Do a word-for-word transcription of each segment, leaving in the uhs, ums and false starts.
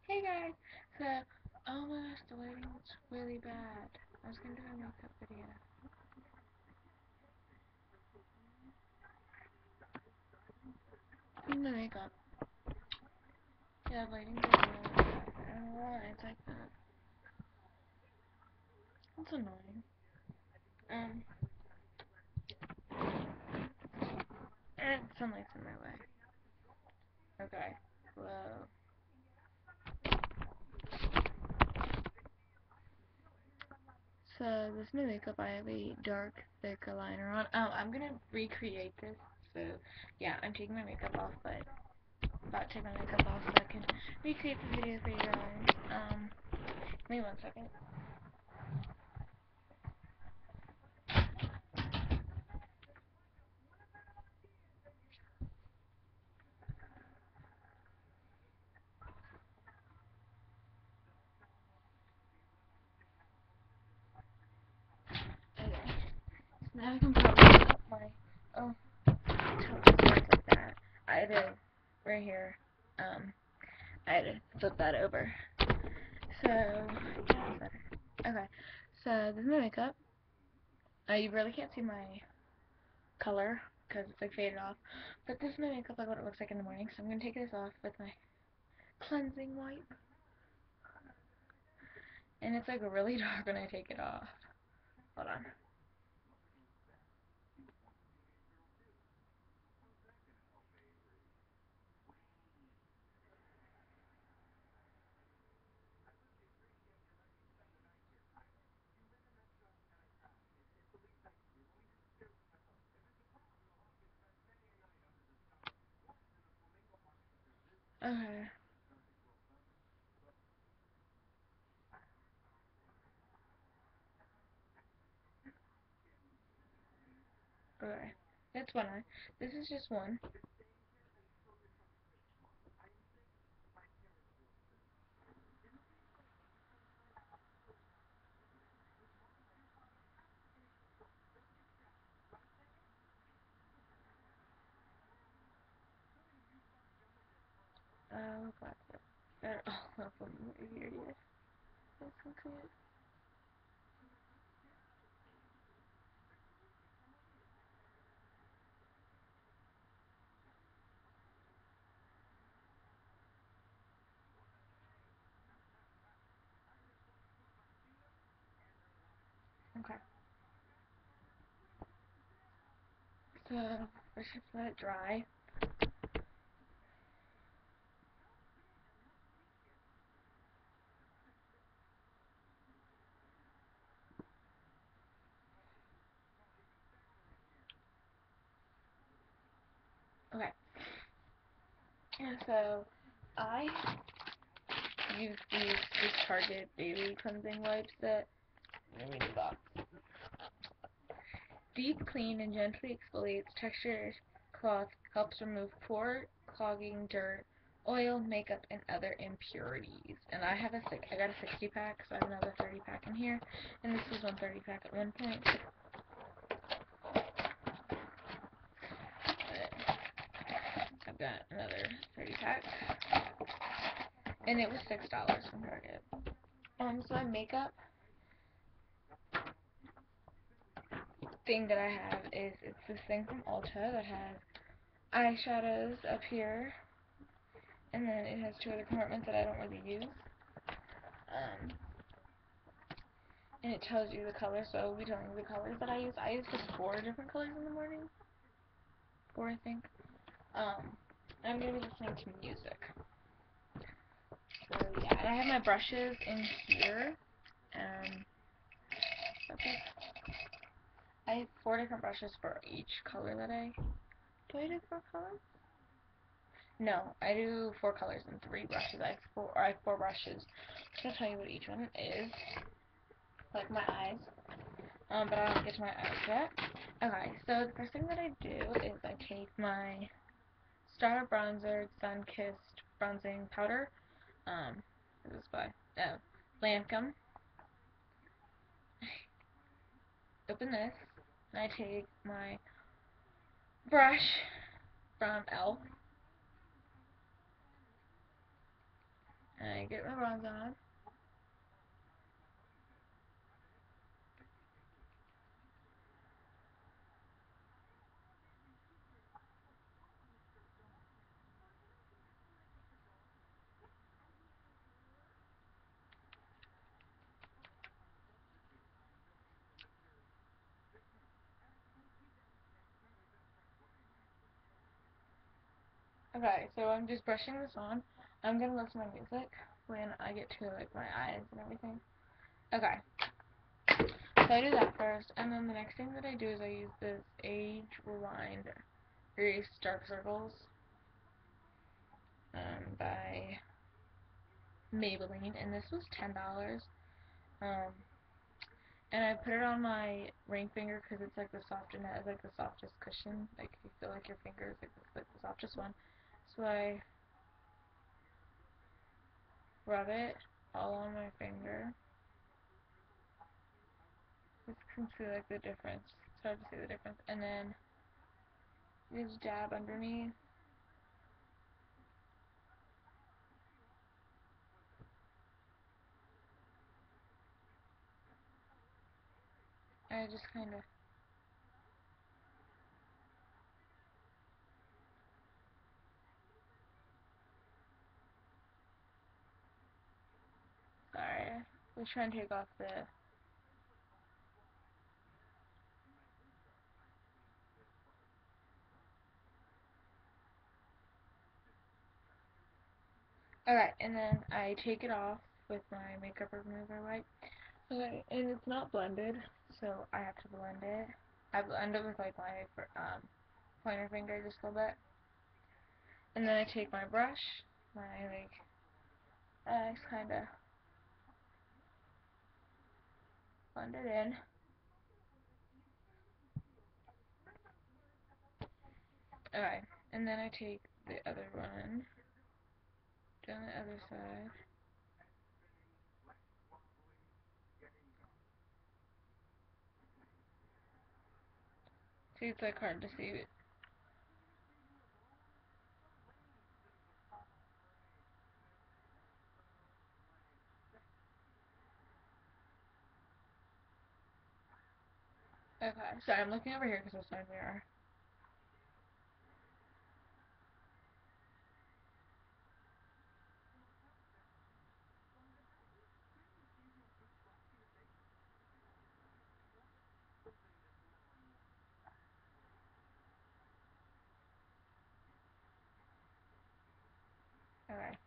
Hey guys, so, oh my gosh, the lighting's really bad. I was gonna do a makeup video. Do my makeup. Yeah, the lighting's really bad. I don't know why it's like that. It's annoying. Um, and sunlight's in my way. Okay, well, so this is my makeup. I have a dark, thick liner on. Um, I'm gonna recreate this. So, yeah, I'm taking my makeup off, but about to take my makeup off so I can recreate the video for you guys. Um, give me one second. Okay. Now I can probably put my, oh, tell this work like that. I had to, right here, um, I had to flip that over. So, yeah, that's better. Okay, so this is my makeup. Uh, you really can't see my color, because it's like faded off. But this is my makeup, like what it looks like in the morning. So I'm going to take this off with my cleansing wipe. And it's like really dark when I take it off. Hold on. Okay. Okay. That's one eye. This is just one. Oh, God. That, oh, that's what weird. That's so cute. Okay. So, I should let it dry. Okay. And so, I use these this Target daily cleansing wipes that, let me do that. Deep clean and gently exfoliates textured cloth, helps remove pore clogging dirt, oil, makeup, and other impurities. And I have a six, I got a sixty pack, so I have another thirty pack in here. And this was one thirty pack at one point. I've got another thirty pack. And it was six dollars from Target. Um, so my makeup thing that I have is, it's this thing from Ulta that has eyeshadows up here. And then it has two other compartments that I don't really use. Um, and it tells you the colors, so I will be telling you the colors that I use. I use like four different colors in the morning. Four, I think. Um, I'm going to be listening to music. So, yeah, and I have my brushes in here. Um, okay. I have four different brushes for each color that I... Do I do four colors? No, I do four colors and three brushes. I have four, I have four brushes. I'm going to tell you what each one is. Like my eyes. Um, but I don't get to my eyes yet. Okay, so the first thing that I do is I take my Star Bronzer Sun-Kissed Bronzing Powder. Um, this is by uh, Lancome. Open this, and I take my brush from e l f, and I I get my bronze on. Okay, so I'm just brushing this on. I'm gonna listen to my music when I get to like my eyes and everything. Okay, so I do that first, and then the next thing that I do is I use this Age Rewind Erase Dark Circles um, by Maybelline, and this was ten dollars. Um, and I put it on my ring finger because it's like the softest, it has like the softest cushion. Like you feel like your finger is like, like the softest one. So I rub it all on my finger. You can see like the difference. It's hard to see the difference. And then just dab underneath. And I just kind of sorry. Let's try and take off the alright, and then I take it off with my makeup remover wipe. Okay, and it's not blended, so I have to blend it. I blend it with like my um, pointer finger just a little bit. And then I take my brush, my like, I just kind of blend it in. Alright, and then I take the other one, down the other side. See, it's like hard to see it. Okay, sorry, I'm looking over here because it's my mirror. Alright.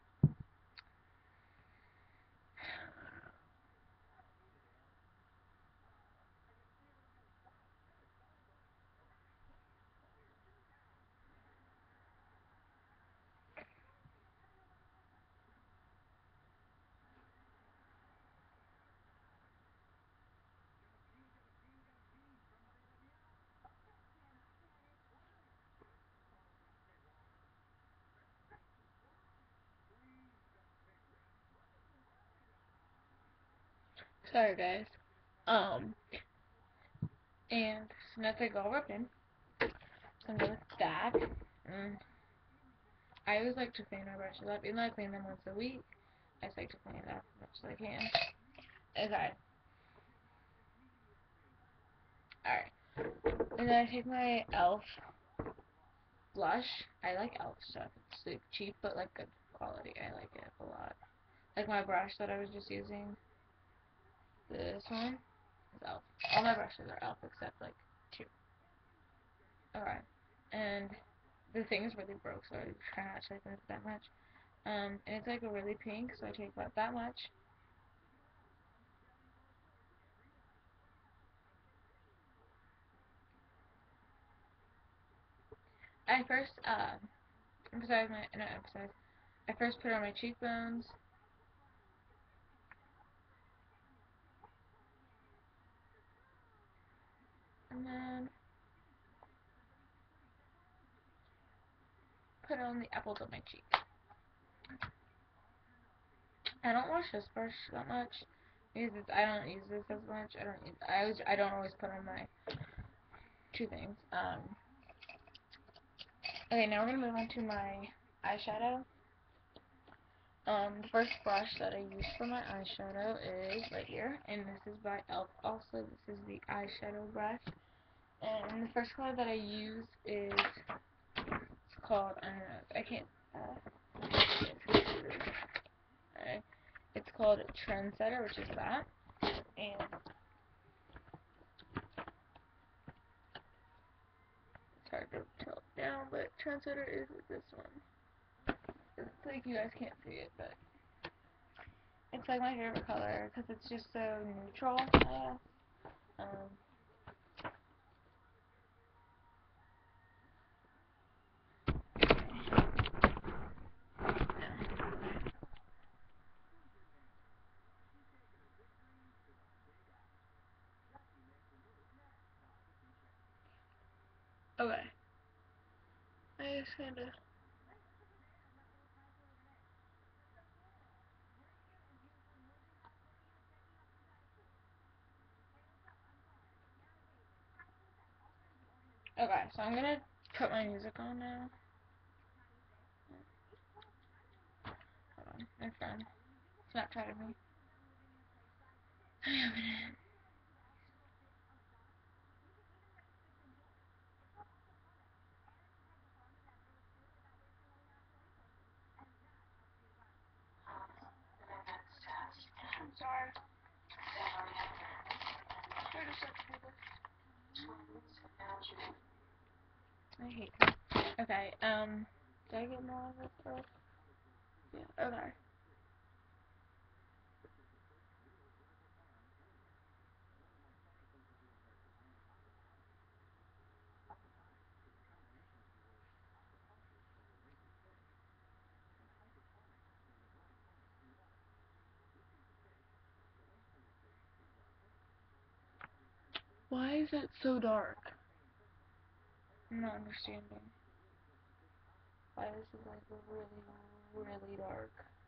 Sorry guys. Um, and so now it's like all rubbed in. So I'm done with that. Mm. I always like to clean my brushes up, even though I clean them once a week. I just like to clean it up as much as I can. Okay. Alright. And then I take my e l f blush. I like e l f stuff. It's like cheap, but like good quality. I like it a lot. Like my brush that I was just using. This one is e l f. All my brushes are e l f except like two. Alright. And the thing is really broke, so I try not to like it that much. Um, and it's like a really pink, so I take about that much. I first, um, emphasize my, no, emphasize. I first put it on my cheekbones. And then put it on the apples of my cheek. I don't wash this brush that much because it's, I don't use this as much. I don't use, I always, I don't always put on my two things. Um, okay, now we're gonna move on to my eyeshadow. Um, the first brush that I use for my eyeshadow is right here, and this is by e l f also. This is the eyeshadow brush. And the first color that I use is, it's called, I don't know, I can't, uh, Alright. It's called Trendsetter, which is that. And it's hard to tell it down, but Trendsetter is this one. It's like you guys can't see it, but it's like my favorite color because it's just so neutral. Uh, um, okay. I just kind of. Okay, so I'm gonna put my music on now. Hold on, my friend Snapchatted me. I'm sorry. I hate this. Okay, um, did I get more of this first? Yeah, okay. Why is it so dark? I'm not understanding. Why this is like really, really dark.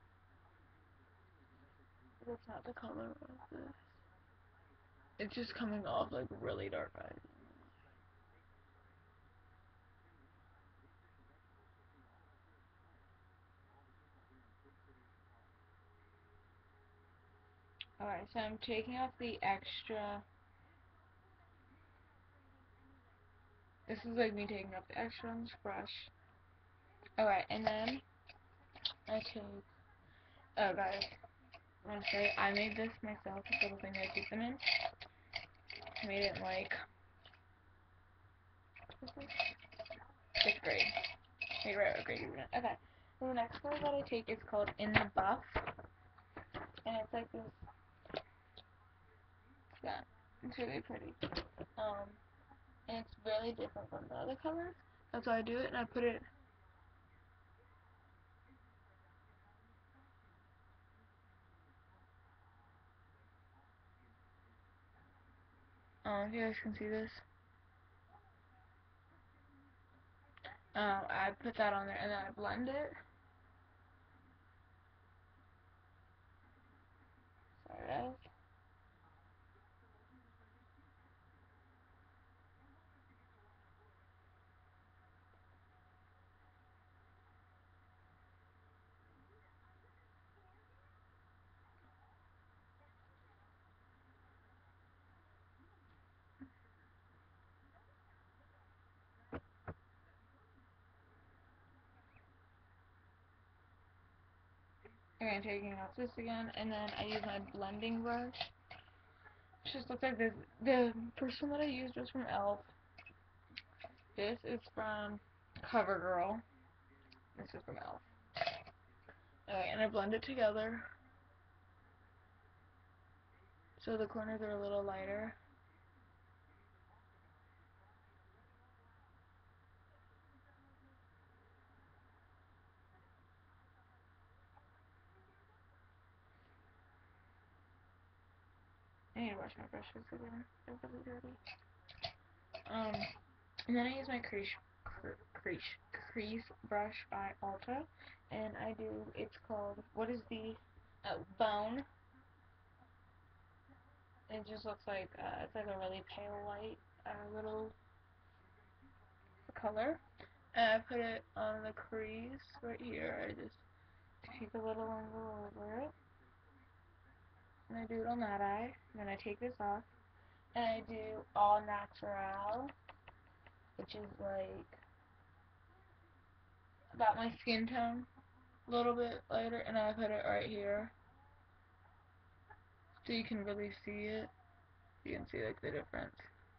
That's not the color of this. It's just coming off like really dark eyes. Alright, so I'm taking off the extra. This is like me taking off the extra on this brush. Alright, and then I take. Oh, guys, I want to say I made this myself. This little thing that I keep them in. I made it in like sixth grade. Wait, right, right, grade unit. Okay. So the next color that I take is called In the Buff, and it's like this. Yeah, it's really pretty. Um, and it's really different from the other colors. That's why I do it, and I put it. Um, if you guys can see this. Um, I put that on there, and then I blend it. Sorry, guys. Okay, taking off this again, and then I use my blending brush. It just looks like this. The first one that I used was from e l f. This is from CoverGirl. This is from e l f. Okay, and I blend it together. So the corners are a little lighter. I need to wash my brushes again. They're really dirty. Um, and then I use my crease, crease, crease brush by Ulta, and I do. It's called. What is the uh, Bone? It just looks like uh, it's like a really pale white uh, little color. And I put it on the crease right here. I just Take a little and go over it. And I do it on that eye. And then I take this off. And I do All Natural, which is like about my skin tone, a little bit lighter, and I put it right here so you can really see it. You can see like the difference.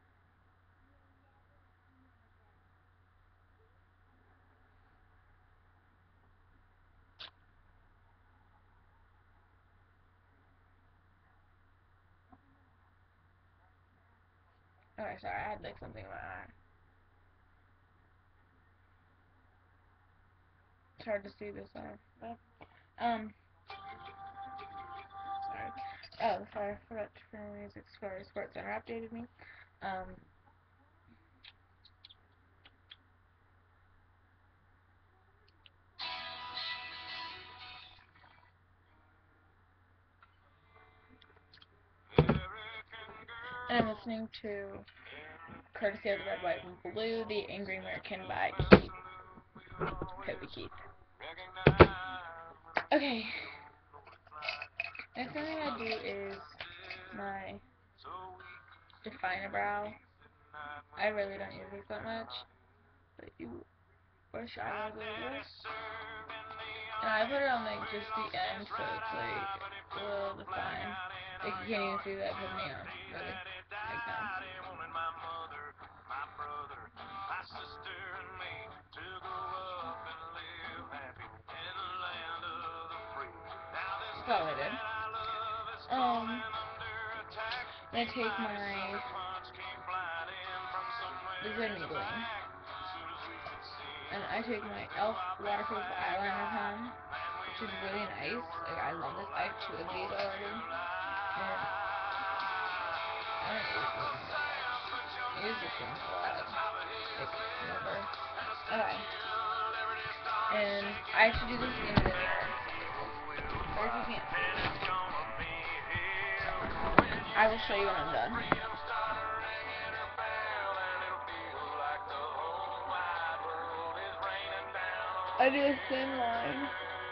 Alright, sorry, I had like something in my eye. It's hard to see this eye, but um, sorry. Oh, sorry, I forgot to turn on music. Sorry, Sports Center updated me. Um, and I'm listening to Courtesy of the Red, White, and Blue, The Angry American by Keith. Toby Keith. Okay. Next thing I do is my Define-A-Brow. I really don't use this that much, but you brush out a little bit. And I put it on like just the end, so it's like well defined. Like you can't even see that I put me on, really. Like no. That's all I did. Um, then I take my Liquid Maybelline, and I take my e l f waterproof eyeliner pen, which is really nice. Like I love this. I have two of these already, and I don't use them that much. I use this one a lot, like never. Okay, and I have to do this in the mirror. Or if you can't see it, I will show you when I'm done. I do a thin line.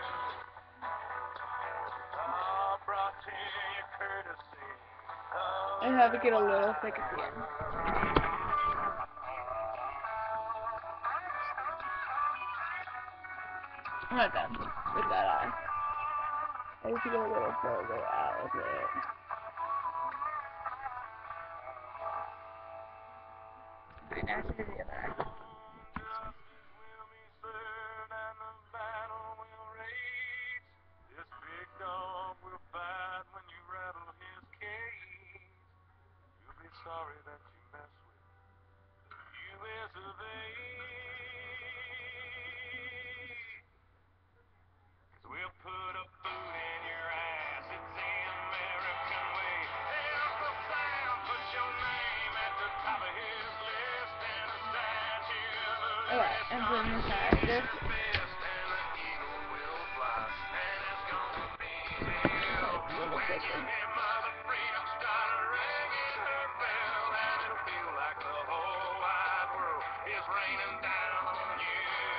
I have to get a little thick at the end. I'm not done with that eye. I have to go a little further out with it. Alright, now to do the other eye. Sorry that you mess with the U S of A. Cause we'll put a boot in your ass. It's the American way. Uncle Sam put your name at the top of his list and a statue of alright, I'm doing this side. This and the eagle will fly. And it's gonna be hell when you hear Mother Freedom start ringing her bell. And it'll feel like the whole wide world is raining down on you.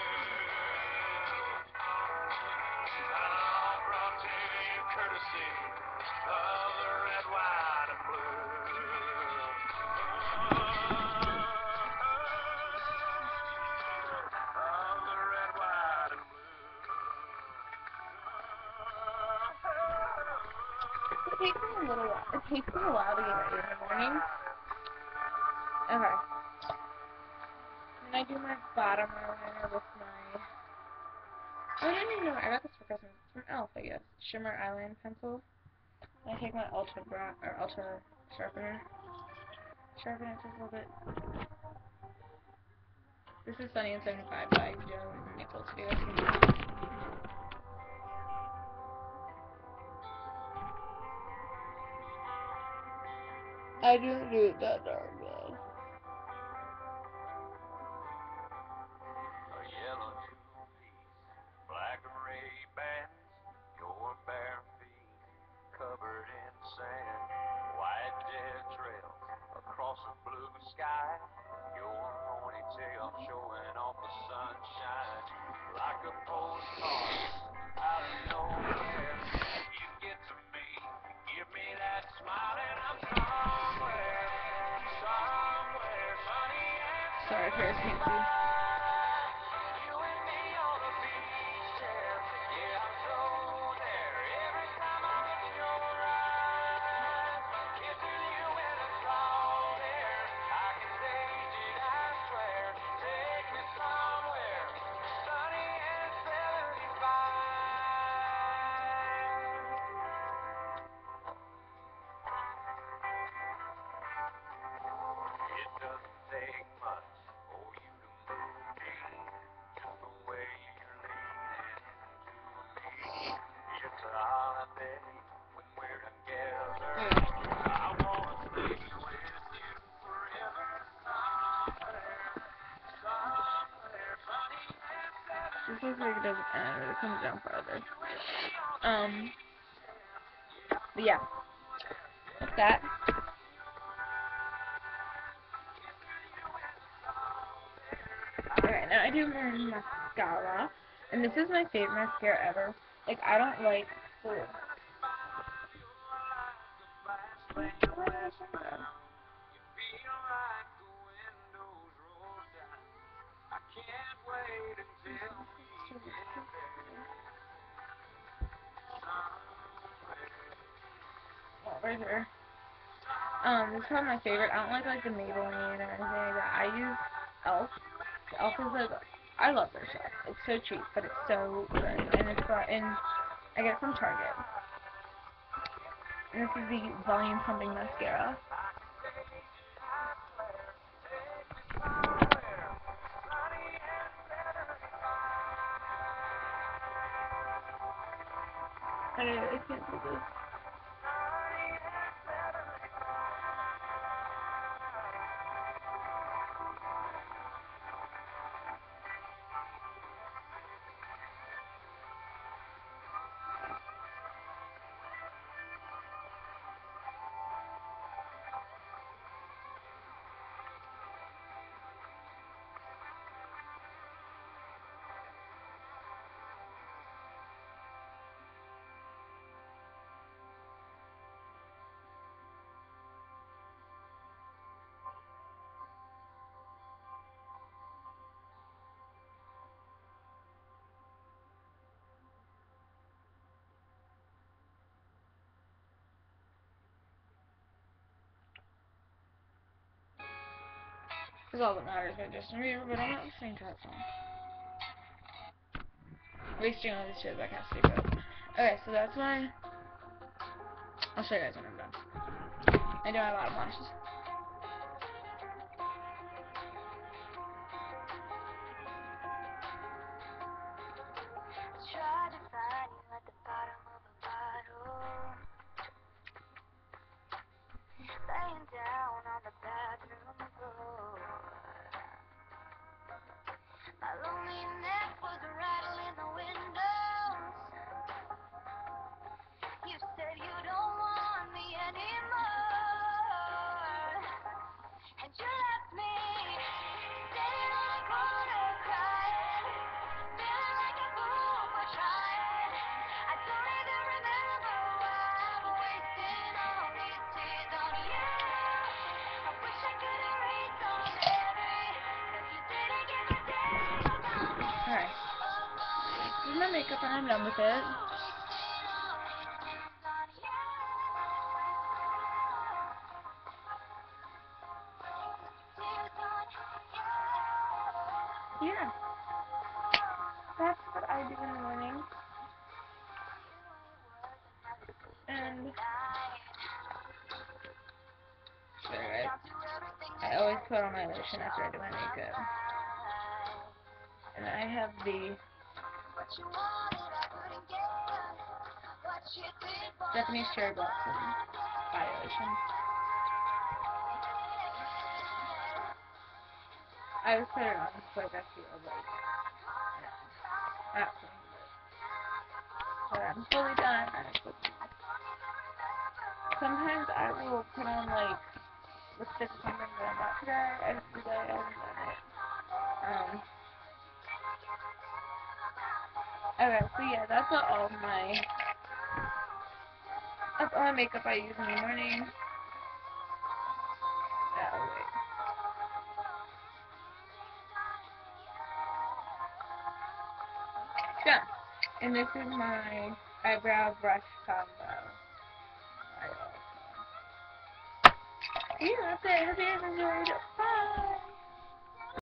All brought to you courtesy of the red, white, and blue. Of the red, white, and blue. It takes me a little while. It takes me a while to get ready in the morning. Okay. And I do my bottom eyeliner with my... Oh, I didn't even know I got this for Christmas. It's from e l f, I guess. Shimmer eyeliner pencil. And I take my Ultra Brow or Ultra sharpener. Sharpen it just a little bit. This is Sunny and seventy-five by Joe Nichols Studios. I didn't do it that dark though. A yellow jewel piece, black Ray-Bans, your bare feet covered in sand, white dead trails across a blue sky, your ponytail showing off the sunshine like a postcard out of looks like it doesn't end, it comes down farther. Um, but yeah, that's that. Alright, now I do my mascara, and this is my favorite mascara ever. Like, I don't like blue. Oh, right here. Um, this is probably my favorite. I don't like like the Maybelline or anything like that. I use e l f. e l f is like, I love their stuff. It's so cheap, but it's so good. And it's got, and I get it from Target. And this is the Volume Pumping Mascara. I, I can't do this. That's all that matters by Justin Bieber, but I'm not listening to that song. Wasting all this shit, that kind of stupid. Okay, so that's my... I'll show you guys when I'm done. I do my bottom lashes. Try to find you at the bottom of a bottle, laying down on the bathroom floor. My loneliness was rattling the windows. You said you don't want me anymore, and you left me sitting on a corner crying, feeling like a fool for trying. I don't even remember why I'm wasting all these tears on you. I wish I could erase all memory, 'cause you didn't give a damn about me. Alright, this is my makeup and I'm done with it. Yeah, that's what I do in the morning. And alright, I always put on my lotion after I do my makeup. And I have the Japanese Cherry Blossom body lotion. I just put it on so I feel like, not but I'm fully done. Sometimes I will put on like lipstick or something, but I'm not today. I just today I haven't done it. Um. Okay, so yeah, that's all my that's all my makeup I use in the morning. Oh wait. Yeah. And this is my eyebrow brush combo. Yeah, that's it. Hope you guys enjoyed.